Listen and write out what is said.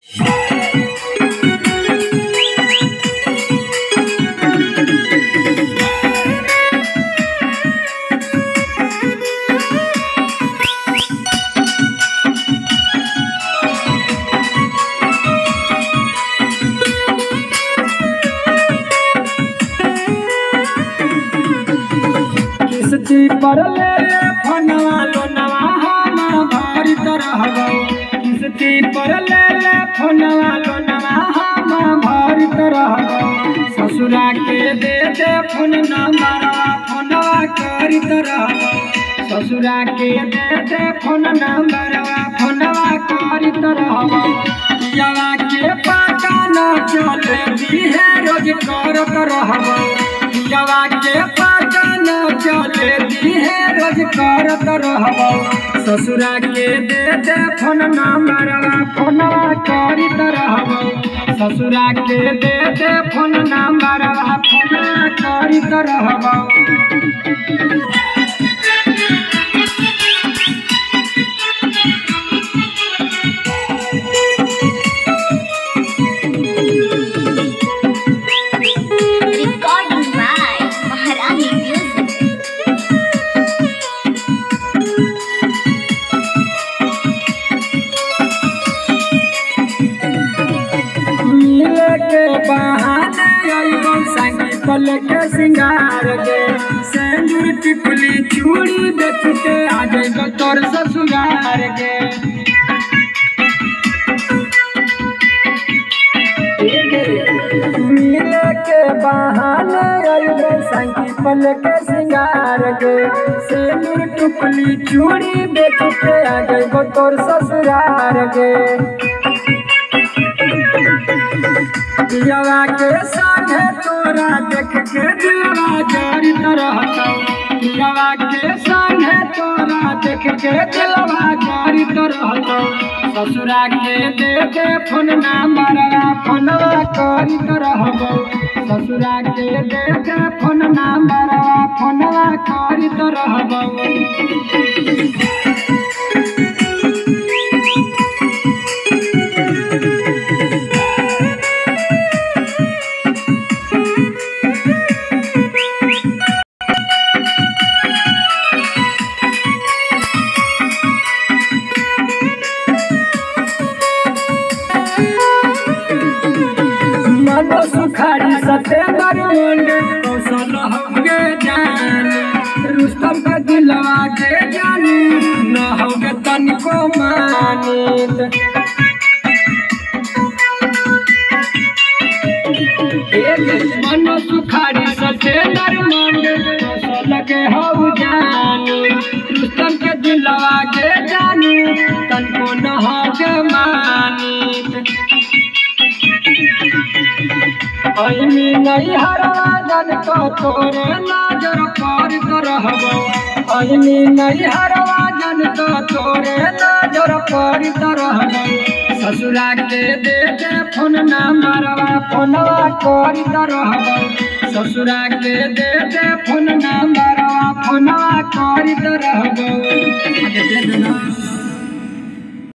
किस्ती पर ले फोनवा लोनवा हम भरी तरहबो। किस्ती पर ले फोनवा लोनवा हम भरी तरहबो। ससुरा के दे दे फोन नंबरवा फोनवा करी तरहबो। ससुरा के दे दे फोन नंबरवा फोनवा करी तरहबो। पियावा के पता न चले दी है रोज करत रहबो। पियावा के पता न चले दी है रोज करत रहबो। ससुरा के दे दे फोन नंबरवा फोनवा करी तरहबो। ससुरा के दे दे फोन नंबरवा फोनवा करी तरहबो। पल के सिंगार गे सिंदूर टिकुली चूड़ी देखते आ जाएगा तोर ससुरार गे। मिले के बहाने आइबो संगी पल के सिंगार गे सिंदूर टिकुली चूड़ी देखते आ जाएगा तोर ससुरार गे। पियावा के संगे तोरा देख के दिलवा जरित रहतौ। पियावा के संगे तोरा देख के दिलवा जरित रहतौ। ससुरा के दे दे फोन नंबरवा फोनवा करित रहबो। ससुरा के दे दे फोन नंबरवा फोनवा करित रहबो। सुखाड़ी सतेंदर मुंडे कौशल होगे जान रुस्तम का दिलवा के जानी न होगे तनिको मानित। मन सुखाड़ी सतेंदर मुंडे कौशल के हो जानी रुस्तम के दिलवा के जानी तनिको न होगे मानित। अइमी नहीं हरवा जन को तोरे नजर पर रहबो। अइमी नहीं हरवा जन को तोरे नजर पर रहबो। ससुरा के दे दे फोन नंबरवा फोनवा करी रहबो। ससुरा के दे दे फोन नंबरवा फोनवा करी रहबो।